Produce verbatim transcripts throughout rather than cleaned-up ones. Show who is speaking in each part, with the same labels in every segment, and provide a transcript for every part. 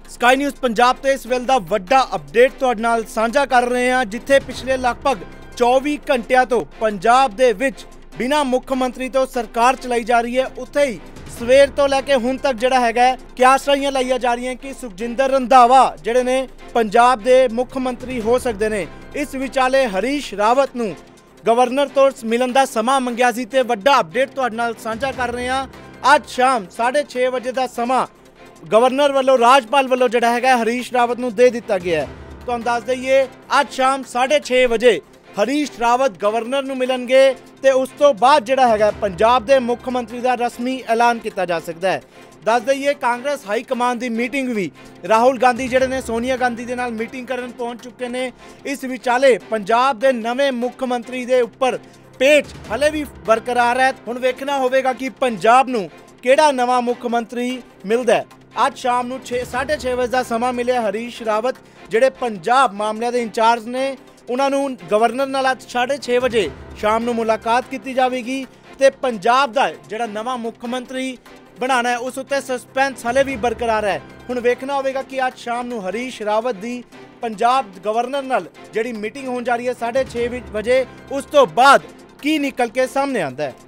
Speaker 1: Sky news Punjab ਤੇ ਇਸ ਵੇਲੇ ਦਾ ਵੱਡਾ ਅਪਡੇਟ ਤੁਹਾਡੇ ਨਾਲ ਸਾਂਝਾ ਕਰ ਰਹੇ ਹਾਂ, ਜਿੱਥੇ ਪਿਛਲੇ ਲਗਭਗ ਚੌਵੀ ਘੰਟਿਆਂ ਤੋਂ ਪੰਜਾਬ ਦੇ ਵਿੱਚ ਬਿਨਾਂ ਮੁੱਖ ਮੰਤਰੀ ਤੋਂ ਸਰਕਾਰ ਚਲਾਈ ਜਾ ਰਹੀ ਹੈ। ਉੱਥੇ ਹੀ ਸਵੇਰ ਤੋਂ ਲੈ ਕੇ ਹੁਣ ਤੱਕ ਜਿਹੜਾ ਹੈਗਾ ਕਿਆਸਾਂ ਲਾਈਆਂ ਜਾ ਰਹੀਆਂ ਕਿ ਸੁਖਜਿੰਦਰ ਰੰਧਾਵਾ ਜਿਹੜੇ ਨੇ ਪੰਜਾਬ ਦੇ ਮੁੱਖ ਮੰਤਰੀ ਹੋ ਸਕਦੇ ਨੇ। ਇਸ ਵਿਚਾਲੇ ਹਰੀਸ਼ ਰਾਵਤ ਨੂੰ ਗਵਰਨਰ ਤੋਂ ਮਿਲਣ ਦਾ ਸਮਾਂ ਮੰਗਿਆ ਸੀ ਤੇ ਵੱਡਾ ਅਪਡੇਟ ਤੁਹਾਡੇ ਨਾਲ ਸਾਂਝਾ ਕਰ ਰਹੇ ਹਾਂ। ਅੱਜ ਸ਼ਾਮ ਸਾਢੇ ਛੇ ਵਜੇ ਦਾ ਸਮਾਂ ਗਵਰਨਰ ਵੱਲੋਂ ਰਾਜਪਾਲ ਵੱਲੋਂ ਜਿਹੜਾ ਹੈਗਾ ਹਰੀਸ਼ ਰਾਵਤ ਨੂੰ ਦੇ ਦਿੱਤਾ ਗਿਆ ਹੈ। ਤੁਹਾਨੂੰ ਦੱਸ ਦਈਏ ਅੱਜ ਸ਼ਾਮ ਸਾਢੇ ਛੇ ਵਜੇ ਹਰੀਸ਼ ਰਾਵਤ ਗਵਰਨਰ ਨੂੰ ਮਿਲਣਗੇ ਤੇ ਉਸ ਤੋਂ ਬਾਅਦ ਜਿਹੜਾ ਹੈਗਾ ਪੰਜਾਬ ਦੇ ਮੁੱਖ ਮੰਤਰੀ ਦਾ ਰਸਮੀ ਐਲਾਨ ਕੀਤਾ ਜਾ ਸਕਦਾ ਹੈ। ਦੱਸ ਦਈਏ ਕਾਂਗਰਸ ਹਾਈ ਕਮਾਨ ਦੀ ਮੀਟਿੰਗ ਵੀ ਰਾਹੁਲ ਗਾਂਧੀ ਜਿਹੜੇ ਨੇ ਸੋਨੀਆ ਗਾਂਧੀ ਦੇ ਨਾਲ ਮੀਟਿੰਗ ਕਰਨ ਪਹੁੰਚ ਚੁੱਕੇ ਨੇ। ਇਸ ਵਿਚਾਲੇ ਪੰਜਾਬ ਦੇ ਨਵੇਂ ਮੁੱਖ ਮੰਤਰੀ ਦੇ ਉੱਪਰ ਪੇਚ ਹਲੇ ਵੀ ਬਰਕਰਾਰ ਹੈ। ਹੁਣ ਵੇਖਣਾ ਹੋਵੇਗਾ ਕਿ ਪੰਜਾਬ ਨੂੰ ਕਿਹੜਾ ਨਵਾਂ ਮੁੱਖ ਮੰਤਰੀ ਮਿਲਦਾ ਹੈ। ਅੱਜ ਸ਼ਾਮ ਨੂੰ ਛੇ ਸਾਢੇ ਛੇ ਵਜੇ ਦਾ ਸਮਾਂ ਮਿਲਿਆ ਹਰੀਸ਼ ਰਾਵਤ ਜਿਹੜੇ ਪੰਜਾਬ ਮਾਮਲਿਆਂ ਦੇ ਇੰਚਾਰਜ ਨੇ, ਉਹਨਾਂ ਨੂੰ ਗਵਰਨਰ ਨਾਲ ਅੱਜ ਸਾਢੇ ਛੇ ਵਜੇ ਸ਼ਾਮ ਨੂੰ ਮੁਲਾਕਾਤ ਕੀਤੀ ਜਾਵੇਗੀ ਤੇ ਪੰਜਾਬ ਦਾ ਜਿਹੜਾ ਨਵਾਂ ਮੁੱਖ ਮੰਤਰੀ ਬਣਾਉਣਾ ਹੈ ਉਸ ਉੱਤੇ ਸਸਪੈਂਸ ਹਲੇ ਵੀ ਬਰਕਰਾਰ ਹੈ। ਹੁਣ ਵੇਖਣਾ ਹੋਵੇਗਾ ਕਿ ਅੱਜ ਸ਼ਾਮ ਨੂੰ ਹਰੀਸ਼ ਰਾਵਤ ਦੀ ਪੰਜਾਬ ਗਵਰਨਰ ਨਾਲ ਜਿਹੜੀ ਮੀਟਿੰਗ ਹੋਣ ਜਾ ਰਹੀ ਹੈ ਸਾਢੇ ਛੇ ਵਜੇ, ਉਸ ਤੋਂ ਬਾਅਦ ਕੀ ਨਿਕਲ ਕੇ ਸਾਹਮਣੇ ਆਉਂਦਾ ਹੈ।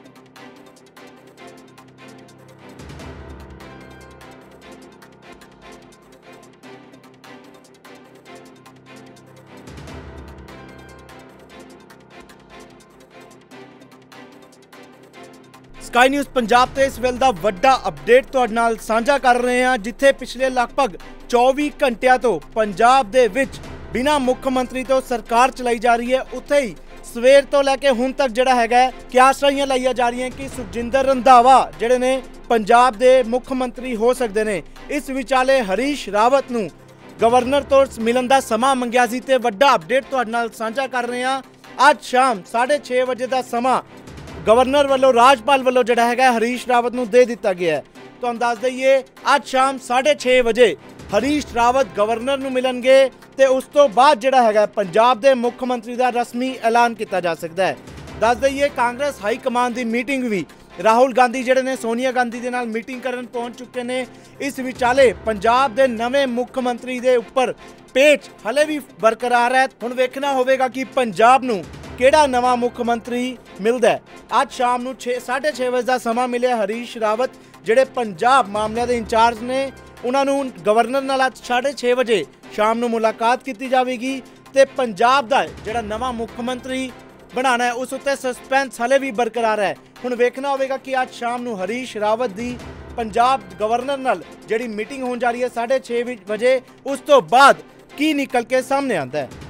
Speaker 1: ਸਕਾਈ ਨਿਊਜ਼ ਪੰਜਾਬ ਤੇ ਇਸ ਵੇਲੇ ਦਾ ਵੱਡਾ ਅਪਡੇਟ ਤੁਹਾਡੇ ਨਾਲ ਸਾਂਝਾ ਕਰ ਰਹੇ ਹਾਂ, ਜਿੱਥੇ ਪਿਛਲੇ ਲਗਭਗ ਚੌਵੀ ਘੰਟਿਆਂ ਤੋਂ ਪੰਜਾਬ ਦੇ ਵਿੱਚ ਬਿਨਾਂ ਮੁੱਖ ਮੰਤਰੀ ਤੋਂ ਸਰਕਾਰ ਚਲਾਈ ਜਾ ਰਹੀ ਹੈ। ਉੱਥੇ ਹੀ ਸਵੇਰ ਤੋਂ ਲੈ ਕੇ ਹੁਣ ਤੱਕ ਜਿਹੜਾ ਹੈਗਾ ਕਿਆਸਾਂ ਲਾਈਆਂ ਜਾ ਰਹੀਆਂ ਕਿ ਸੁਖਜਿੰਦਰ ਰੰਧਾਵਾ ਜਿਹੜੇ ਨੇ ਪੰਜਾਬ ਦੇ ਮੁੱਖ ਮੰਤਰੀ ਹੋ ਸਕਦੇ ਨੇ। ਇਸ ਵਿਚਾਲੇ ਹਰੀਸ਼ ਰਾਵਤ ਨੂੰ ਗਵਰਨਰ ਤੋਂ ਮਿਲਣ ਦਾ ਸਮਾਂ ਮੰਗਿਆ ਸੀ ਤੇ ਵੱਡਾ ਅਪਡੇਟ ਤੁਹਾਡੇ ਨਾਲ ਸਾਂਝਾ ਕਰ ਰਹੇ ਹਾਂ। ਅੱਜ ਸ਼ਾਮ ਸਾਢੇ ਛੇ ਵਜੇ ਦਾ ਸਮਾਂ ਗਵਰਨਰ ਵੱਲੋਂ ਰਾਜਪਾਲ ਵੱਲੋਂ ਜਿਹੜਾ ਹੈਗਾ ਹਰੀਸ਼ ਰਾਵਤ ਨੂੰ ਦੇ ਦਿੱਤਾ ਗਿਆ ਹੈ। ਤੁਹਾਨੂੰ ਦੱਸ ਦਈਏ ਅੱਜ ਸ਼ਾਮ ਸਾਢੇ ਛੇ ਵਜੇ ਹਰੀਸ਼ ਰਾਵਤ ਗਵਰਨਰ ਨੂੰ ਮਿਲਣਗੇ ਤੇ ਉਸ ਤੋਂ ਬਾਅਦ ਜਿਹੜਾ ਹੈਗਾ ਪੰਜਾਬ ਦੇ ਮੁੱਖ ਮੰਤਰੀ ਦਾ ਰਸਮੀ ਐਲਾਨ ਕੀਤਾ ਜਾ ਸਕਦਾ ਹੈ। ਦੱਸ ਦਈਏ ਕਾਂਗਰਸ ਹਾਈ ਕਮਾਨ ਦੀ ਮੀਟਿੰਗ ਵੀ ਰਾਹੁਲ ਗਾਂਧੀ ਜਿਹੜੇ ਨੇ ਸੋਨੀਆ ਗਾਂਧੀ ਦੇ ਨਾਲ ਮੀਟਿੰਗ ਕਰਨ ਪਹੁੰਚ ਚੁੱਕੇ ਨੇ। ਇਸ ਵਿਚਾਲੇ ਪੰਜਾਬ ਦੇ ਨਵੇਂ ਮੁੱਖ ਮੰਤਰੀ ਦੇ ਉੱਪਰ ਪੇਚ ਹਲੇ ਵੀ ਬਰਕਰਾਰ ਹੈ। ਹੁਣ ਵੇਖਣਾ ਹੋਵੇਗਾ ਕਿ ਪੰਜਾਬ ਨੂੰ ਕਿਹੜਾ ਨਵਾਂ ਮੁੱਖ ਮੰਤਰੀ ਮਿਲਦਾ ਹੈ। ਅੱਜ ਸ਼ਾਮ ਨੂੰ ਛੇ ਸਾਢੇ ਛੇ ਵਜੇ ਦਾ ਸਮਾਂ ਮਿਲਿਆ ਹਰੀਸ਼ ਰਾਵਤ ਜਿਹੜੇ ਪੰਜਾਬ ਮਾਮਲਿਆਂ ਦੇ ਇੰਚਾਰਜ ਨੇ, ਉਹਨਾਂ ਨੂੰ ਗਵਰਨਰ ਨਾਲ ਅੱਜ ਸਾਢੇ ਛੇ ਵਜੇ ਸ਼ਾਮ ਨੂੰ ਮੁਲਾਕਾਤ ਕੀਤੀ ਜਾਵੇਗੀ ਤੇ ਪੰਜਾਬ ਦਾ ਜਿਹੜਾ ਨਵਾਂ ਮੁੱਖ ਮੰਤਰੀ ਬਣਾਉਣਾ ਹੈ ਉਸ ਉੱਤੇ ਸਸਪੈਂਸ ਹਲੇ ਵੀ ਬਰਕਰਾਰ ਹੈ। ਹੁਣ ਵੇਖਣਾ ਹੋਵੇਗਾ ਕਿ ਅੱਜ ਸ਼ਾਮ ਨੂੰ ਹਰੀਸ਼ ਰਾਵਤ ਦੀ ਪੰਜਾਬ ਗਵਰਨਰ ਨਾਲ ਜਿਹੜੀ ਮੀਟਿੰਗ ਹੋਣ ਜਾ ਰਹੀ ਹੈ ਸਾਢੇ ਛੇ ਵਜੇ, ਉਸ ਤੋਂ ਬਾਅਦ ਕੀ ਨਿਕਲ ਕੇ ਸਾਹਮਣੇ ਆਉਂਦਾ ਹੈ।